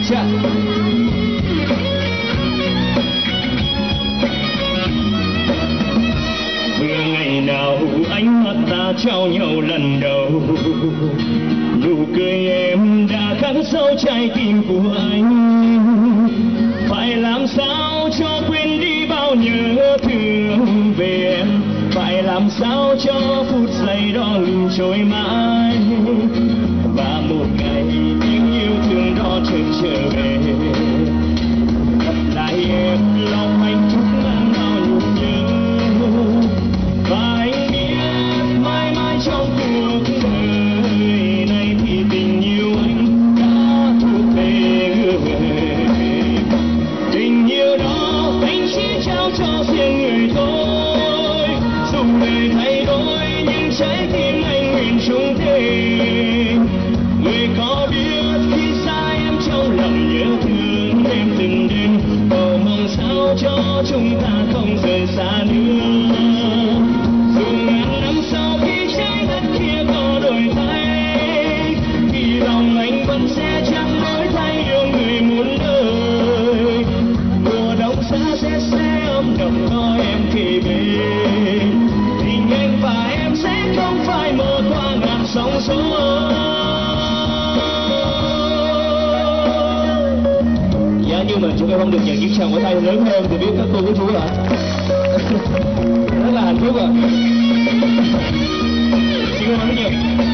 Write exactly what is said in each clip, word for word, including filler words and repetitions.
Chà. Vừa ngày nào ánh mắt ta trao nhau lần đầu, nụ cười em đã khắc sâu trái tim của anh. Phải làm sao cho quên đi bao nhớ thương về em, phải làm sao cho phút giây đó ngừng trôi mãi, và một ngày tiếng yêu thương đó chợt trở về, gặp lại em lòng hạnh phúc ngàn bao nhung nhớ. Và anh biết mãi mãi trong cuộc đời này thì tình yêu anh đã thuộc về người. Tình yêu đó anh chỉ trao cho riêng người thôi, dù đời thay đổi nhưng trái tim anh nguyện chung tình. Người có biết khi xa em trong lòng nhớ thương đêm từng đêm, cầu mong sao cho chúng ta không rời xa nữa. Dù ngàn năm sau khi trái đất kia có đổi thay, thì lòng anh vẫn sẽ chẳng đổi thay yêu người muôn đời. Mùa đông xa sẽ sẽ ấm đậm có em kề bên, tình anh và em sẽ không phải mơ qua ngàn sóng gió. Dạ như mình chúng em không được nhận những tràng vỗ tay lớn hơn thì biết các cô các chú ạ. Rất là hạnh phúc ạ. Xin cảm ơn rất nhiều.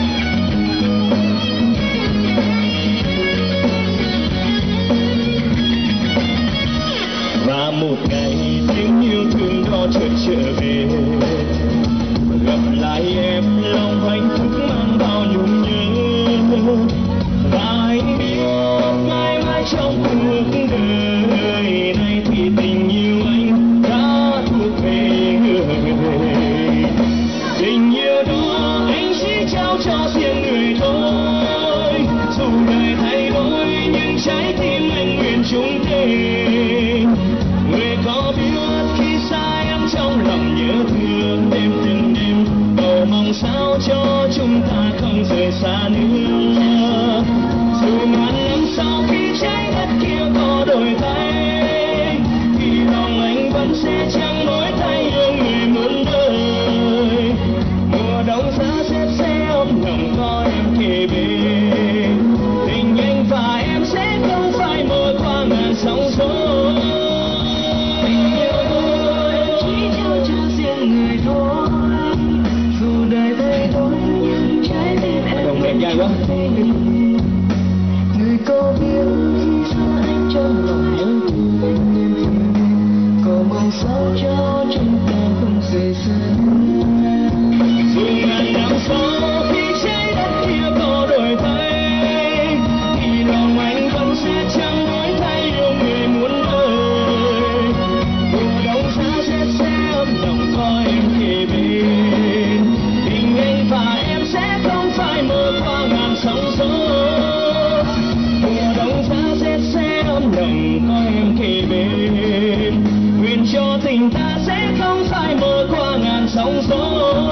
Và một ngày tiếng yêu thương đó chợt trở về, gặp lại em lòng hạnh phúc mang bao nhung nhớ. Và anh biết mãi mãi trong cuộc đời này thì tình yêu anh đã thuộc về người. Tình yêu đó anh chỉ trao cho riêng người thôi, dù đời thay đổi nhưng trái tim anh nguyện chung tình. Người có biết khi xa em trong lòng nhớ thương đêm từng đêm, cầu mong sao cho chúng ta không rời xa nữa. Dù ngàn năm sau khi trái đất kia có đổi thay, thì lòng anh vẫn sẽ chẳng đổi thay yêu người muôn đời. Mùa đông giá rét sẽ ấm lòng có em kề bên, tình anh và em sẽ không phải mơ qua ngàn sóng gió. Tình yêu tôi chỉ trao cho riêng người thôi, dù đời thay đổi nhưng trái tim em đồng đẹp dài quá. Người có biết khi xa anh trong lòng nhớ thương đêm từng đêm, cầu mong sao cho chúng ta không rời xa. Dù ngàn năm sau khi trái đất kia có đổi thay, thì lòng anh vẫn sẽ chẳng đổi thay yêu người muôn đời. Mùa đông giá rét sẽ ấm lòng có em kề bên, tình anh và em sẽ không phải mơ qua ngàn sóng gió. Mùa đông giá rét sẽ ấm lòng có em kề bên, nguyện cho tình ta sẽ không phải mơ qua ngàn sóng gió.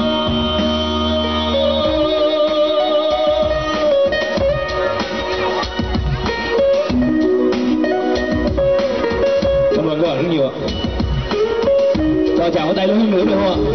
Cảm ơn các bạn rất nhiều ạ. Cho chào tay lớn hơn nữa được không ạ?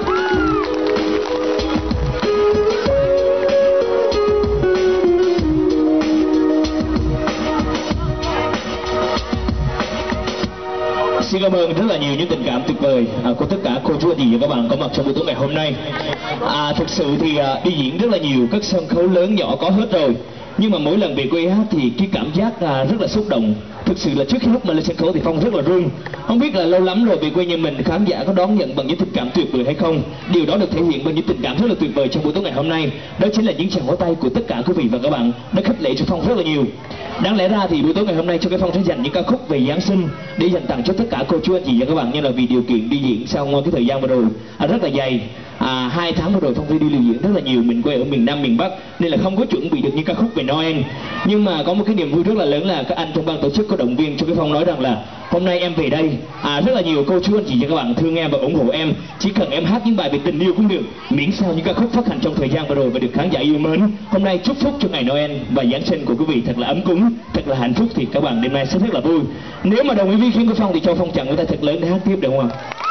Xin cảm ơn rất là nhiều những tình cảm tuyệt vời à, của tất cả cô chú anh chị và các bạn có mặt trong buổi tối ngày hôm nay. À, thực sự thì à, đi diễn rất là nhiều các sân khấu lớn nhỏ có hết rồi, nhưng mà mỗi lần về quê hát thì cái cảm giác à, rất là xúc động. Thực sự là trước khi lúc mà lên sân khấu thì Phong rất là run. Không biết là lâu lắm rồi về quê nhà mình khán giả có đón nhận bằng những tình cảm tuyệt vời hay không. Điều đó được thể hiện bằng những tình cảm rất là tuyệt vời trong buổi tối ngày hôm nay. Đó chính là những tràng vỗ tay của tất cả quý vị và các bạn đã khích lệ cho Phong rất là nhiều. Đáng lẽ ra thì buổi tối ngày hôm nay cho cái Phong sẽ dành những ca khúc về Giáng sinh để dành tặng cho tất cả cô chú anh chị và các bạn, như là vì điều kiện đi diễn sau cái thời gian vừa rồi à, rất là dày. à, hai tháng vừa rồi Phong Phi đi lưu diễn rất là nhiều, mình quay ở miền Nam miền Bắc nên là không có chuẩn bị được những ca khúc về Noel. Nhưng mà có một cái niềm vui rất là lớn là các anh trong ban tổ chức có động viên cho cái Phong nói rằng là hôm nay em về đây, à, rất là nhiều cô chú anh chị và các bạn thương em và ủng hộ em, chỉ cần em hát những bài về tình yêu cũng được, miễn sao những ca khúc phát hành trong thời gian vừa rồi và được khán giả yêu mến. Hôm nay chúc phúc cho ngày Noel và Giáng sinh của quý vị thật là ấm cúng, thật là hạnh phúc, thì các bạn đêm nay sẽ rất là vui. Nếu mà đồng ý với ý kiến của Phong thì cho Phong chặn với tay thật lớn để hát tiếp được không ạ?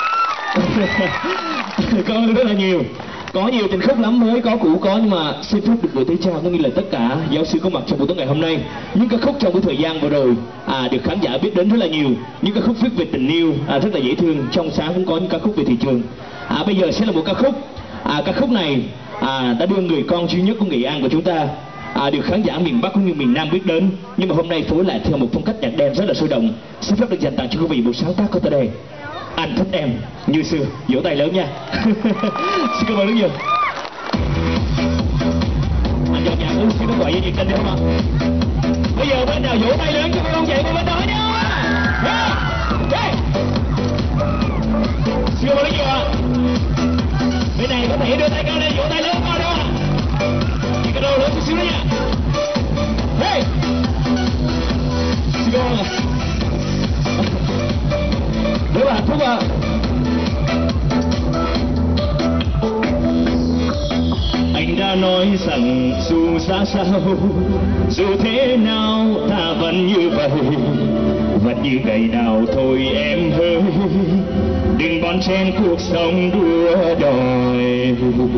Có rất là nhiều, có nhiều tình khúc lắm, mới có cũ có, nhưng mà xin phép được gửi tới chào cũng như là tất cả giáo sư có mặt trong buổi tối ngày hôm nay. Những ca khúc trong cái thời gian vừa rồi à, được khán giả biết đến rất là nhiều, những ca khúc viết về tình yêu à, rất là dễ thương. Trong sáng cũng có những ca khúc về thị trường. À, bây giờ sẽ là một ca khúc, à, ca khúc này à, đã đưa người con duy nhất của Nghệ An của chúng ta à, được khán giả miền Bắc cũng như miền Nam biết đến, nhưng mà hôm nay phối lại theo một phong cách nhạc đen rất là sôi động. Xin phép được dành tặng cho quý vị một sáng tác có tên đề Anh Thích Em Như Xưa. Vỗ tay lớn nha. Xin cảm ơn rất nhiều. Anh dọn nhạc uống xin nó gọi với nhiệt tình được không ạ? Bây giờ bên nào vỗ tay lớn cho con chạy qua bên đó nha. Hey. Xin cảm ơn rất nhiều ạ. Bên này có thể đưa tay cao lên, vỗ tay lớn cao đó. Chỉ cái đầu lớn chút xíu nữa nha. Hey. Xin cảm ơn ạ. Rất là hạnh phúc ạ. Anh đã nói rằng dù xa sao, dù thế nào ta vẫn như vậy, vẫn như ngày nào thôi em ơi, đừng bon chen cuộc sống đua đòi.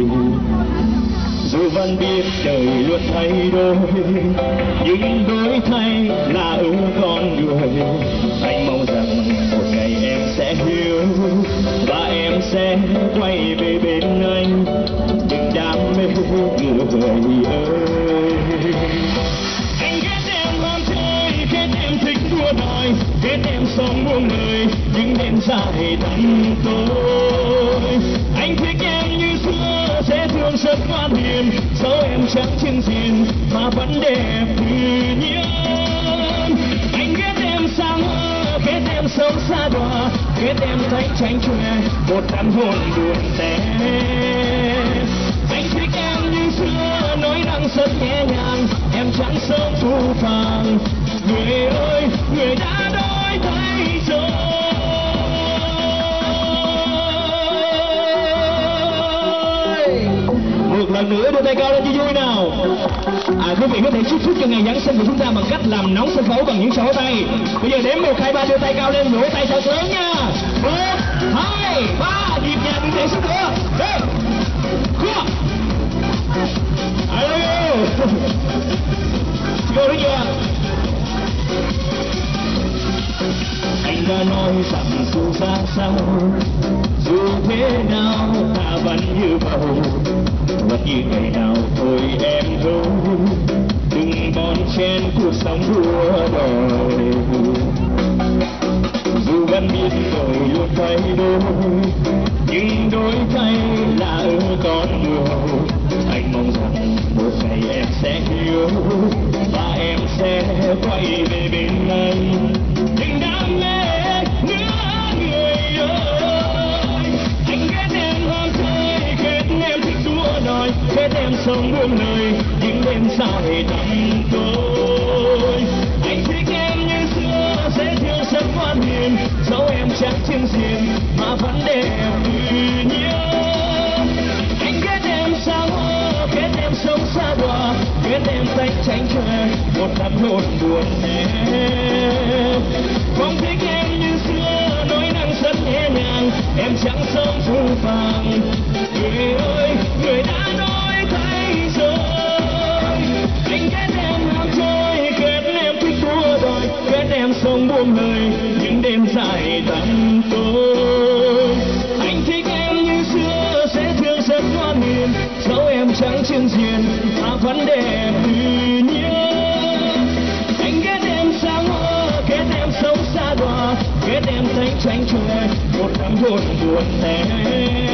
Dù vẫn biết đời luôn thay đổi, nhưng đổi thay là ở con người. Anh mong rằng một ngày em sẽ hiểu và em sẽ quay về bên anh, đừng đam mê người ơi. Anh ghét em ham chơi, ghét em thích đua đòi, ghét em sống buông lời những đêm dài tăm tối. Anh thích em như xưa, sẽ thương rất ngoan hiền, dẫu em chẳng chừng diện mà vẫn đẹp tự nhiên. Anh ghét em sang mơ, ghét em sống xa đọa, ghét em thấy tránh chòe một đám hôn buồn tẻ. Anh thích em như xưa, nói năng rất nhẹ nhàng, em chẳng sống phũ phàng. Người ơi, người đã đổi thay rồi. Một lần nữa đưa tay cao lên cho vui nào. À, quý vị có thể chúc phúc cho ngày Giáng sinh của chúng ta bằng cách làm nóng sân khấu bằng những trỏ tay. Bây giờ đếm một hai ba đưa tay cao lên, vỗ tay thật lớn nha. Một, hai, ba, nhịp nhàng đừng để sức nữa. Đây, cua. Alo, vô được chưa? Anh đã nói rằng dù ra sao, dù thế nào ta vẫn như bầu, vẫn như ngày nào thôi em ơi, đừng bon chen cuộc sống đua đòi. Dù vẫn biết đời luôn thay đổi, nhưng đổi thay là ở con người. Anh mong rằng một ngày em sẽ hiểu và em sẽ quay về bên anh, đừng đam mê nữa người ơi. Anh ghét em ham chơi, ghét em thích đua đòi, ghét em sống buông lời những đêm dài tăm tối. Anh thích em như xưa, dễ thương rất ngoan hiền, dẫu em chẳng chừng diện mà vẫn đẹp tự nhiên. Anh ghét em sang mơ, ghét em sống xa đọa, ghét em tay tránh chòe một đám hôn buồn tẻ. Không thích em như xưa, nói năng rất nhẹ nhàng, em chẳng sống phũ phàng. Người ơi, người đã đổi thay rồi. Anh ghét em ham chơi, ghét em thích đua đòi, ghét em sống buông lời những đêm dài tăm tối. Anh thích em như xưa, sẽ thương rất ngoan hiền, dẫu em chẳng chừng diện mà vẫn đẹp tự nhiên. Anh ghét em sang mơ, ghét em sống xa đọa, ghét em thấy tránh chòe một đám hôn buồn tẻ.